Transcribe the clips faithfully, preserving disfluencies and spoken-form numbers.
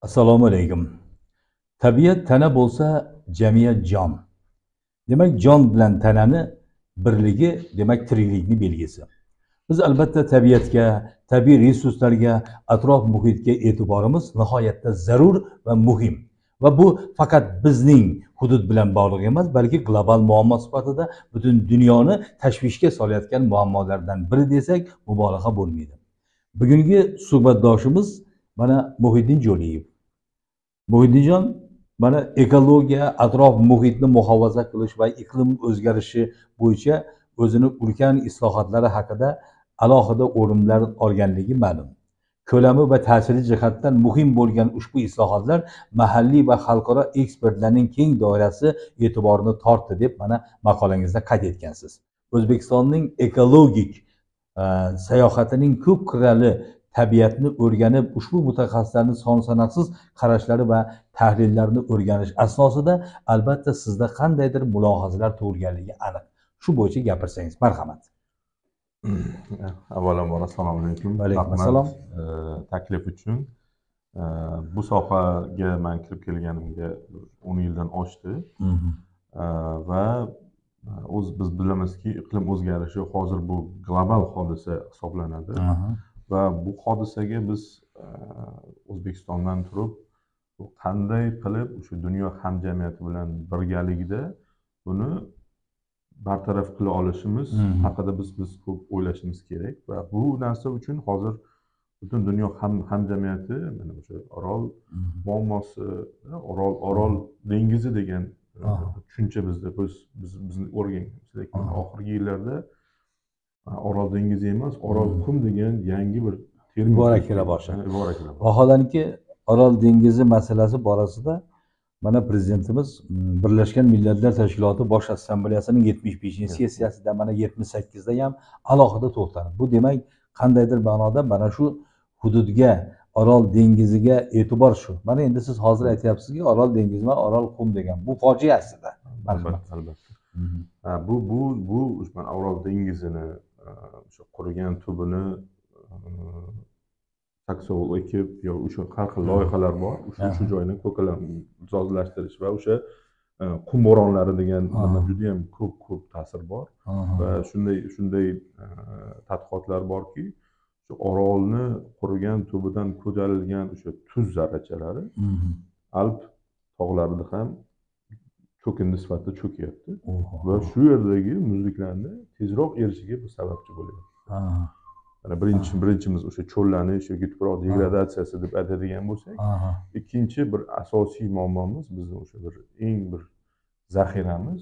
Assalomu alaykum. Tabiat tana bo'lsa, jamiyat jon. Demak, jon bilan tanani birligi, demak, tiriklikning belgisi. Biz albatta tabiatga, tabiiy resurslarga, atrof muhitga e'tiborimiz nihoyatda zarur va muhim. Va bu faqat bizning hudud bilan bog'liq emas, balki global muammo sifatida butun dunyoni tashvishga solayotgan muammolardan biri desak, mubolag'a bo'lmaydi. Bugungi suhbatdoshimiz mana Muhiddin Jo'liyev. Muhiddijon, mana ekologiya, atrof muhitni muhofaza qilish va iqlim o'zgarishi bo'yicha o'zini ulkan islohotlari haqida alohida o'rinlar olganligi ma'lum. Ko'lami va ta'siri jihatdan muhim bo'lgan ushbu islohotlar mahalliy va xalqaro ekspertlarning keng doirasi e'tiborini tortdi deb mana maqolangizda qayd etgansiz. O'zbekistonning ekologik sayohatining ko'p qirrali tabiatni o'rganib, ushbu mutaxassislarning son sanoqsiz qarashlari va tahlillarni o'rganish asnosida albatta sizda qandaydir mulohazalar tug'ilganligi aniq. Shu bo'yicha gapirsangiz, marhamat. Avvalambor assalomu alaykum. Alaykum assalom. Taklif uchun. Bu sohaga men kirib kelganimga o'n yildan oshdi. Va o'z biz bilamizki, iqlim o'zgarishi hozir bu global hodisa hisoblanadi. Va bu hodisaga biz O'zbekistondan turib qanday qilib o'sha dunyo hamjamiyati bilan birgalikda buni bartaraf qila olishimiz haqida biz biz ko'p o'ylashimiz kerak va bu narsa uchun hozir butun dunyo ham hamjamiyati mana o'sha Orol muammosi, Orol Orol dengizi degan tushuncha bizda biz biz bizni o'rganganmiz, lekin oxirgi yillarda Orol dengizi emas, Orol qum degan yangi bir termin ibora kela boshladi. Vaholanki Orol dengizi masalasi borasida mana prezidentimiz Birlashgan Millatlar Tashkiloti Bosh Assambleyasining yetmish beshinchi sessiyasida mana yetmish sakkizda ham alohida to'xtaldi. Bu demak qandaydir ma'noda mana shu hududga, Orol dengiziga e'tibor shu. Mana endi siz hozir aytyapsizki, Orol dengizi va Orol qum degan bu fojia aslida. Albatta, albatta. Bu bu bu mana Orol dengizini o'sha qurigan tubini saksovul ekib, yo o'sha har xil loyihalar bor. O'sha shu joyni ko'kalalashtirish va o'sha qum bo'ronlari degan juda ham ko'p ko'p ta'sir bor. Va shunday shunday tadqiqotlar borki, shu Orolni qurigan tubidan ko'tarilgan o'sha tuz zarrachalari Alp tog'larida ham cho'kindi sifatida cho'kyapti va shu yerdagi muzliklarni tezroq erishiga bu sababchi bo'lyapti. Mana birinchi birinchimiz o'sha cho'llanish yoki tuproq degradatsiyasi deb aytadigan bo'lsak, ikkinchi bir asosiy muammomiz bizning o'sha bir eng bir zaxiramiz,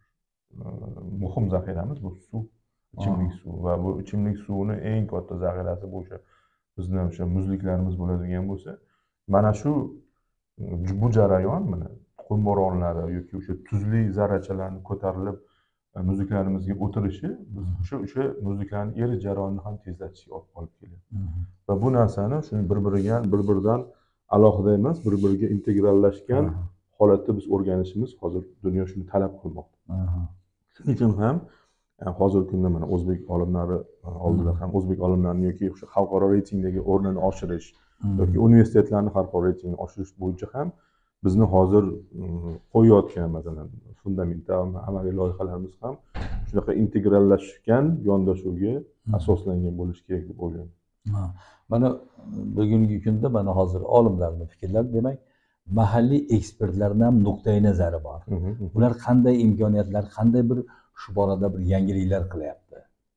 muhim zaxiramiz bu suv, ichimlik suvi va bu ichimlik suvini eng katta zaxirasi bu o'sha bizning o'sha muzliklarimiz bo'ladigan bo'lsa, mana shu bu jarayon mana qum bo'ronlari yoki o'sha tuzli zarrachalarni ko'tarilib muzliklarimizga o'tirishi biz o'sha o'sha muzliklarning erish jarayonini ham tezlatishga olib kelyapti. Va bu narsani shuni bir-biriga bir-biridan alohida emas, bir-biriga integrallashgan holatda biz o'rganishimiz hozir dunyo shuni talab qilmoqda. Shuning uchun ham hozirgi kunda mana o'zbek olimlari oldida ham o'zbek olimlarining yoki o'sha xalqaro reytingdagi o'rnini oshirish yoki universitetlarning xalqaro reytingini oshirish bo'yicha ham bizni hozir qo'yayotgan masalan fundamental amaliy loyihalarimiz ham shunaqa integrallashgan yondashuvga asoslangan bo'lishi kerak deb o'ylayman. Mana bugungi kunda mana hozir olimlarning fikrlari, demak, mahalliy ekspertlarning ham nuqtai nazari bor. Ular qanday imkoniyatlar, qanday bir shu borada bir yangiliklar qilyapti?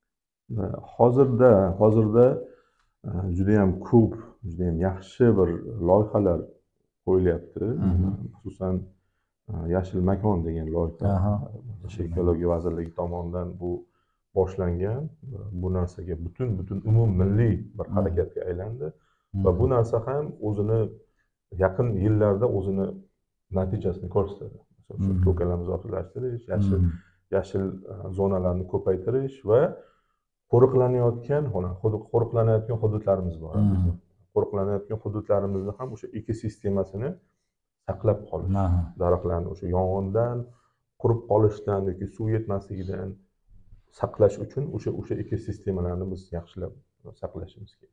Hozirda hozirda juda ham ko'p, juda ham yaxshi bir loyihalar qo'yilyapti. Xususan Yashil makon degan loyiha Ekologiya vazirligi tomonidan bu boshlangan. Bu narsaga butun butun umummilliy bir harakatga aylandi va bu narsa ham o'zini yaqin yillarda o'zini natijasini ko'rsatadi. Masalan, ko'kalamni zotirlashtirish, yashil yashil zonalarni ko'paytirish va qo'riqlanayotgan, qo'riqlanayotgan hududlarimiz bor. Qo'riqlanayotgan hududlarimizni ham o'sha ekosistemasini saqlab qolish, daraxtlarni o'sha yong'indan, qurib qolishdan yoki suv yetmasligidan saqlash uchun o'sha o'sha ekosistemalarni biz yaxshilab saqlashimiz kerak.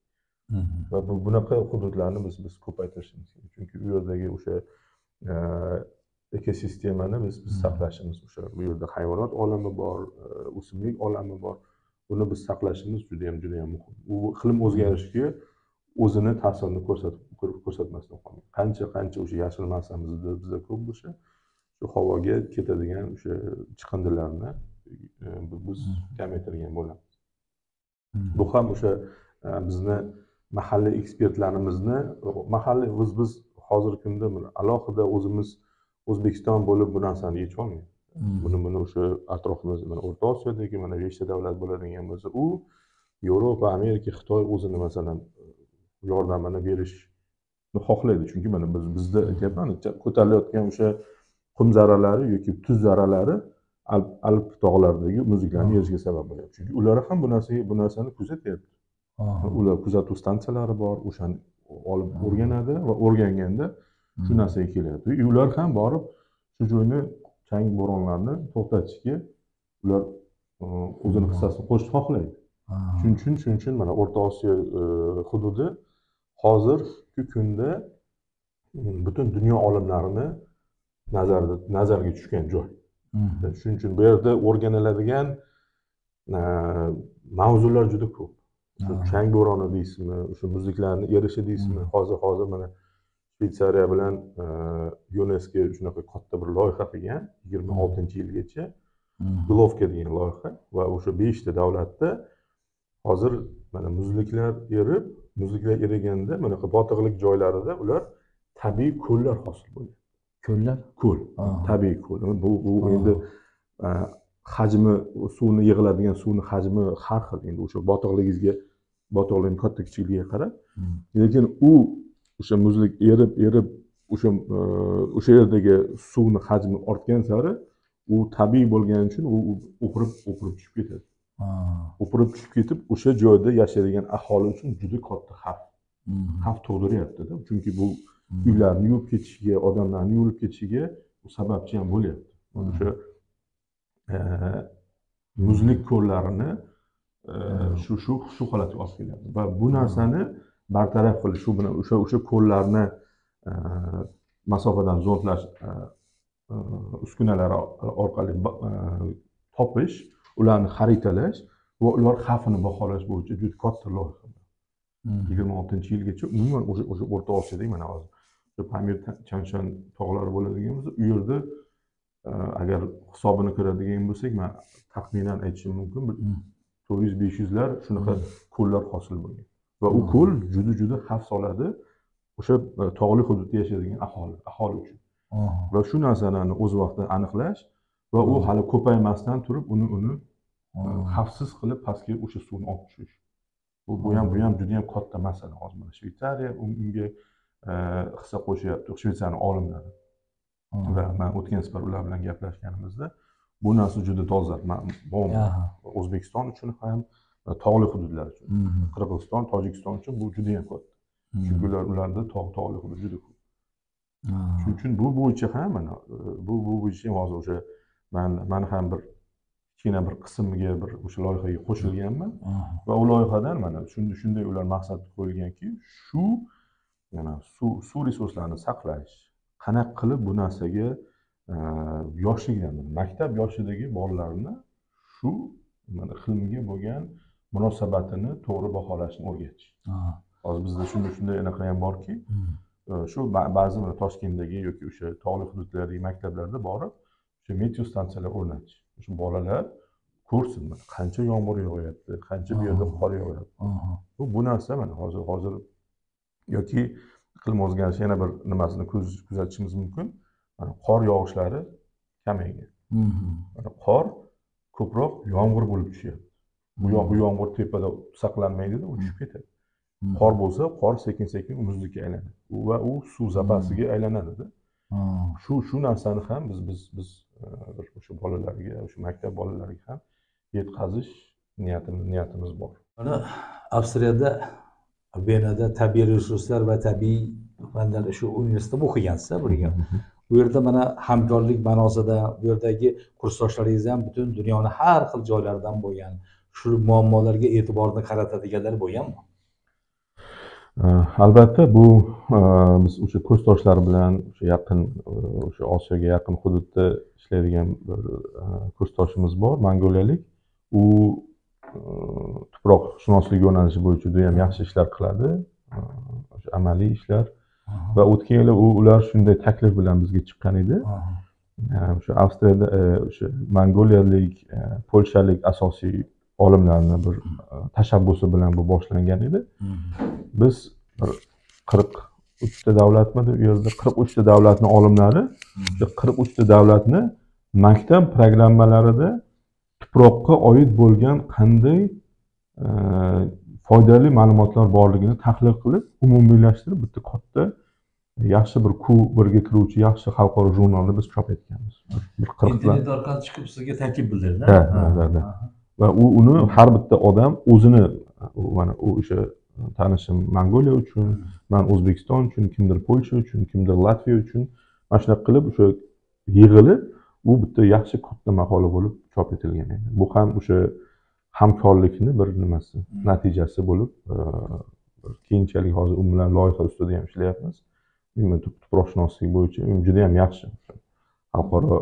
va bu bunaqa hududlarni biz biz ko'paytirishimiz kerak. Chunki u yerdagi o'sha ekosistemani biz biz saqlashimiz, o'sha bu yerda hayvonot olami bor, o'simlik olami bor. Buni biz saqlashimiz juda ham juda ham muhim. U iqlim o'zgarishiga o'zini ta'sirini ko'rsatib ko'rsatmasdan qolmaydi. Qancha qancha o'sha yashil massamiz bizda ko'p bo'lsa, shu havoga ketadigan o'sha chiqindilarni biz kamaytirgan bo'lamiz. Bu ham o'sha bizni mahalliy ekspertlarimizni mahalliy biz biz hozirgi kunda alohida o'zimiz O'zbekiston bo'lib bu narsani yechib olmaydi. Buni buni o'sha atrofimizda mana O'rta Osiyodagi mana beshta davlat bo'ladigan bo'lsa, u Yevropa, Amerika, Xitoy o'zini masalan yordamini berishni xohlaydi. Chunki mana biz bizda aytyapman, ko'tarilayotgan o'sha qum zarralari yoki tuz zarralari Alp tog'laridagi muzliklarni erishiga sabab bo'lyapti. Chunki ular ham bu narsaga bu narsani kuzatyapti. Ular kuzatuv stansiyalari bor, o'shani olib o'rganadi va o'rganganda shu narsaga kelyapti. Ular ham borib shu joyni chang bo'ronlarni to'xtatishga ular o'zini hissasini qo'shishni xohlaydi. Shuning uchun shuning uchun mana O'rta Osiyo hududi hozirgi kunda butun dunyo olimlarini nazarda nazarga tushgan joy. Shuning uchun bu yerda o'rganiladigan mavzular juda ko'p. Chang bo'roni deysizmi, o'sha muzliklarni erishi deysizmi, hozir hozir mana Shveysariya bilan UNESCO shunaqa katta bir loyiha qilgan yigirma oltinchi yilgacha Glovka degan loyiha va o'sha beshta davlatda hozir mana muzliklar erib, muzliklar eriganda bunaqa botiqlik joylarida ular tabiiy ko'llar hosil bo'ladi. Ko'llar? Ko'l, tabiiy ko'l. Bu bu endi hajmi, suvni yig'iladigan suvni hajmi har xil. Endi o'sha botiqligingizga, botiqlikning katta kichikligiga qarab, lekin u o'sha muzlik erib erib o'sha o'sha yerdagi suvni hajmi ortgan sari u tabiiy bo'lgani uchun u o'pirib o'pirib tushib ketadi. O'pirib tushib ketib o'sha joyda yashaydigan aholi uchun juda katta xavf xavf tug'diryapti-da. Chunki bu uylarni yuvib ketishiga, odamlarni yuvib ketishiga sababchi ham bo'lyapti. O'sha muzlik ko'llarini shu shu shu holatga olib kelyapti va bu narsani bartaraf qilish, shu bilan o'sha o'sha ko'llarni masofadan zondlash uskunalari orqali topish, ularni xaritalash va ular xavfini baholash bo'yicha juda katta loyiha. yigirma oltinchi yilgacha umuman o'sha o'sha O'rta Osiyodagi mana hozir o'sha Pamir Changshan tog'lari bo'ladigan bo'lsa, u yerda agar hisobini ko'radigan bo'lsak, men taxminan aytishim mumkin, to'rt yuz besh yuzlar shunaqa ko'llar hosil bo'lgan. Va u ko'l juda juda xavf soladi o'sha tog'li hududda yashaydigan aholi aholi uchun. Va shu narsalarni o'z vaqtida aniqlash va u hali ko'paymasdan turib uni uni xavfsiz qilib pastga o'sha suvni olib tushish. Bu bu ham bu ham juda ham katta masala. Hozir mana Shveysariya unga hissa qo'shyapti, Shveysariyaning olimlari. Va men o'tgan safar ular bilan gaplashganimizda bu narsa juda dolzarb. O'zbekiston uchun ham, tog'li hududlar uchun, Qirg'iziston, Tojikiston uchun bu juda ham katta. Chunki ular ularda tog' tog'li hudud juda ko'p. Shuning uchun bu bo'yicha ham mana bu bu bo'yicha ham hozir o'sha men men ham bir kichkina bir qismiga bir o'sha loyihaga qo'shilganman va u loyihadan mana shunday shunday ular maqsad qo'yilganki, shu mana suv suv resurslarini saqlash, qanaqa qilib bu narsaga yoshligidan, maktab yoshidagi bolalarni shu mana iqlimga bo'lgan munosabatini to'g'ri baholashni o'rgatish. Hozir bizda shunday shunday anaqa ham borki, shu ba'zi mana Toshkentdagi yoki o'sha tog'li hududlardagi maktablarda borib, o'sha meteo stansiyalar o'rnatish. Shu bolalar ko'rsin, qancha yomg'ir yog'yapti, qancha bu yerda qor yog'yapti. Bu bu narsa mana hozir hozir yoki iqlim o'zgarishi yana bir nimasini kuzatishimiz mumkin. Mana qor yog'ishlari kamaygan. Mana qor ko'proq yomg'ir bo'lib tushyapti. Bu bu yomg'ir tepada saqlanmaydi-da, u tushib ketadi. Qor bo'lsa, qor sekin-sekin muzlikka aylanadi va u suv zapasiga aylanadi-da. Shu shu narsani ham biz biz biz o'sha bolalarga, o'sha maktab bolalariga ham yetkazish niyatimiz niyatimiz bor. Mana Avstriyada, Venada tabiiy resurslar va tabiiy fanlar shu universitetda o'qigansiz, bilgan. Bu yerda mana hamkorlik ma'nosida bu yerdagi kursdoshlaringiz ham butun dunyoni har xil joylaridan bo'lgan, shu muammolarga e'tiborni qaratadiganlar bo'lganmi? albatta bu biz o'sha kursdoshlar bilan o'sha yaqin o'sha Osiyoga yaqin hududda ishlaydigan bir kursdoshimiz bor, mongoliyalik. U tuproqshunoslik yo'nalishi bo'yicha juda ham yaxshi ishlar qiladi, o'sha amaliy ishlar. Va o'tgan yili u ular shunday taklif bilan bizga chiqqan edi. O'sha Avstriyada o'sha mongoliyalik, polshalik asosiy olimlarning bir tashabbusi bilan bu boshlangan edi. Biz bir qirq uchta davlatmidi u yerda qirq uchta davlatning olimlari o'sha qirq uchta davlatni maktab programmalarida tuproqqa oid bo'lgan qanday foydali ma'lumotlar borligini tahlil qilib, umumiylashtirib bitta katta yaxshi bir ku birga kiruvchi yaxshi xalqaro jurnalda biz chop etganmiz. Bir qirq internet orqali chiqib sizga taklif bildirdi. Ha, ha, ha. Va u uni har bitta odam o'zini mana u o'sha tanishim Mongoliya uchun, men O'zbekiston uchun, kimdir Polsha uchun, kimdir Latviya uchun mana shunaqa qilib o'sha yig'ilib, u bitta yaxshi katta maqola bo'lib chop etilgan edi. Bu ham o'sha hamkorlikni bir nimasi, natijasi bo'lib, keyinchalik hozir u bilan loyiha ustida ham ishlayapmiz. Men tuproqshunoslik bo'yicha juda ham yaxshi xalqaro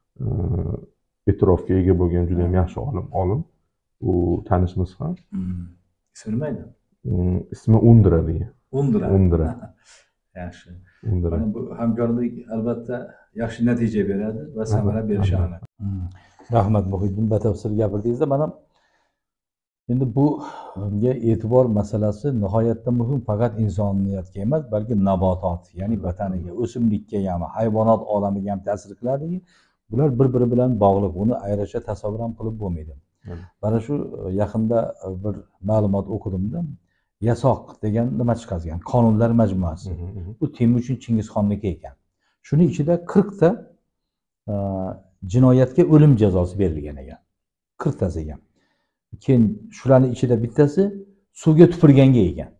e'tirofga ega bo'lgan juda ham yaxshi olim, olim. U tanishimiz ham. Ismi nima edi? Ismi Undra degan. Undra. Undra. Yaxshi. Undra. Bu hamkorlik albatta yaxshi natija beradi va samara berishi aniq. Rahmat Muhiddin, batafsil gapirdingizda. Mana endi bunga e'tibor masalasi nihoyatda muhim, faqat insoniyatga emas, balki nabotot, ya'ni vataniga, o'simlikka ham, hayvonot olamiga ham ta'sir qiladi. Bular bir-biri bilan bog'liq, uni ayrisha tasavvur ham qilib bo'lmaydi. Mana shu yaqinda bir ma'lumot o'qidimda, yasoq degan nima chiqargan, qonunlar majmuasi. Bu Temurchun Chingizxonniki ekan. Shuning ichida qirq ta jinoyatga o'lim jazosi berilgan ekan. qirq tasi ekan. Keyin shularning ichida bittasi suvga tupurganga ekan.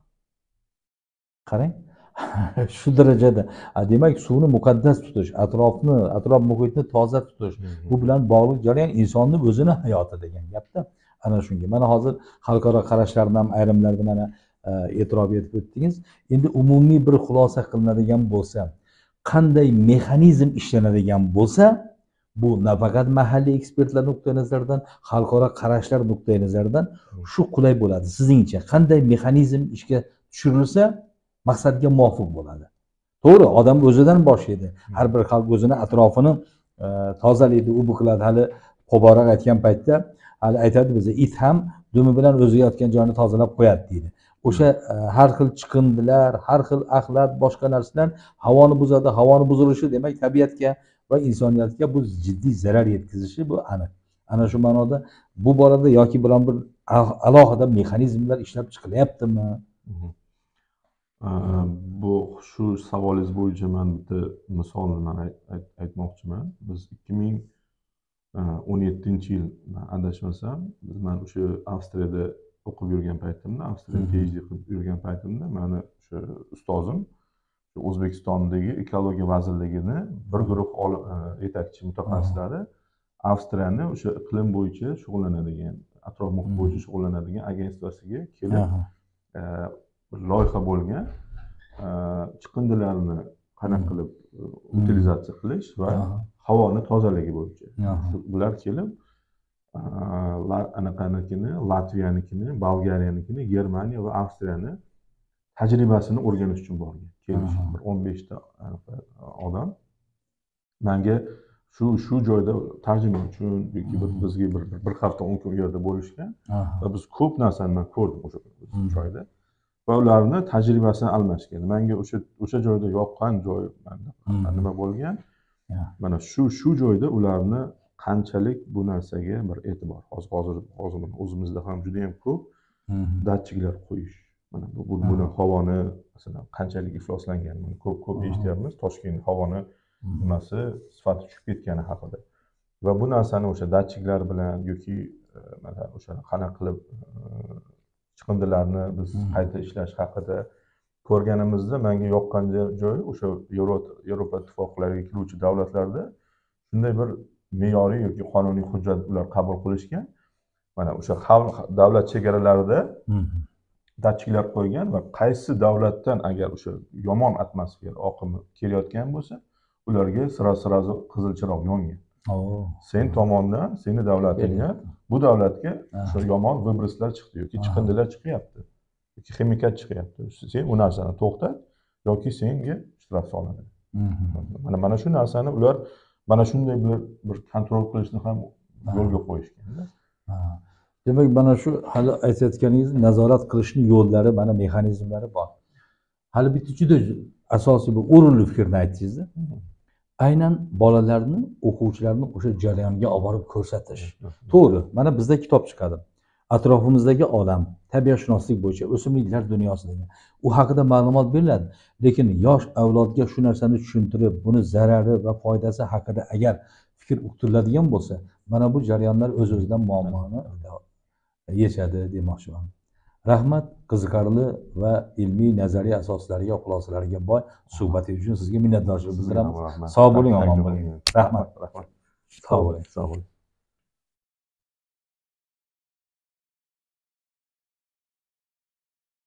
Qarang. Shu darajada, demak suvni muqaddas tutish, atrofni, atrof muhitni toza tutish, bu bilan bog'liq jarayon insonning o'zini hayoti degan gapda. Ana shunga. Mana hozir xalqaro qarashlarni ham ayrimlarni mana e'tirof etib o'tdingiz. Endi umumiy bir xulosa qilinadigan bo'lsa, qanday mexanizm ishlanadigan bo'lsa, bu nafaqat mahalliy ekspertlar nuqtai nazaridan, xalqaro qarashlar nuqtai nazaridan shu qulay bo'ladi. Sizningcha qanday mexanizm ishga tushirilsa maqsadga muvofiq bo'ladi? To'g'ri, odam o'zidan boshlaydi. Har bir xalq o'zini atrofini tozalaydi, u bu qiladi. Hali qo'boroq aytgan paytda hali aytadi biza, it ham dumi bilan o'zi yotgan joyini tozalab qo'yadi deydi. O'sha har xil chiqindilar, har xil axlat, boshqa narsalar havoni buzadi. Havoni buzilishi demak tabiatga va insoniyatga bu jiddiy zarar yetkazishi bu aniq. Ana shu ma'noda bu borada yoki biron bir alohida mexanizmlar ishlab chiqilyaptimi? Bu shu savolingiz bo'yicha men bitta misolni men aytmoqchiman. Biz ikki ming o'n yettinchi yil adashmasam, men o'sha Avstriyada o'qib yurgan paytimda, Avstriyada PhD qilib yurgan paytimda meni o'sha ustozim O'zbekistondagi ekologiya vazirligini bir guruh yetakchi mutaxassislari Avstriyani o'sha iqlim bo'yicha shug'ullanadigan, atrof muhit bo'yicha shug'ullanadigan agentsiyasiga kelib loyiha bo'lgan chiqindilarni qanaqa qilib utilizatsiya qilish va havoni tozaligi bo'yicha. Bular kelib anaqanikini, Latviyanikini, Bolgariyanikini, Germaniya va Avstriyani tajribasini o'rganish uchun borgan. Kelishgan bir o'n besh ta odam menga shu shu joyda tarjima uchun yoki bir bizga bir bir hafta o'n kun u yerda bo'lishgan va biz ko'p narsani men ko'rdim o'sha joyda. Va ularni tajribasini almashgan. Menga o'sha o'sha joyda yoqqan joy menda nima bo'lgan? Mana shu shu joyda ularni qanchalik bu narsaga bir e'tibor. Hozir hozir hozir o'zimizda ham juda ham ko'p datchiklar qo'yish. Mana bu buni havoni masalan qanchalik ifloslanganini ko'p ko'p eshityapmiz. Toshkent havoni nimasi sifati tushib ketgani haqida. Va bu narsani o'sha datchiklar bilan yoki mana o'sha qanaqa qilib chiqindilarni biz qayta ishlash haqida ko'rganimizda menga yoqqan joyi o'sha Yevropa ittifoqlariga kiruvchi davlatlarda shunday bir me'yoriy yoki qonuniy hujjat ular qabul qilishgan. Mana o'sha davlat chegaralarida datchiklar qo'ygan va qaysi davlatdan agar o'sha yomon atmosfera oqimi kelayotgan bo'lsa, ularga sira sirazi qizil chiroq yongan. Sen tomondan, seni davlatingdan bu davlatga o'sha yomon vibruslar chiqdi yoki chiqindilar chiqyapti. Yoki ximikat chiqyapti. Sen u narsani to'xtat yoki senga shtraf solinadi. Mana mana shu narsani ular mana shunday bir bir kontrol qilishni ham yo'lga qo'yishgan. Demak, mana shu hali aytayotganingiz nazorat qilishning yo'llari, mana mexanizmlari bor. Hali bitta juda asosiy bir o'rinli fikrni aytdingiz. Aynan bolalarni, o'quvchilarni o'sha jarayonga olib borib ko'rsatish. To'g'ri, mana bizda kitob chiqadi. Atrofimizdagi olam, tabiatshunoslik bo'yicha o'simliklar dunyosidagi u haqida ma'lumot beriladi. Lekin yosh avlodga shu narsani tushuntirib, buni zarari va foydasi haqida agar fikr uqtiriladigan bo'lsa, mana bu jarayonlar o'z-o'zidan muammoni yechadi demoqchiman. Rahmat, qiziqarli va ilmiy nazariy asoslariga, xulosalariga boy suhbatingiz uchun sizga minnatdorchilik bildiraman. Sog' bo'ling, omon bo'ling. Rahmat. Rahmat. Sog' bo'ling. Sog' bo'ling.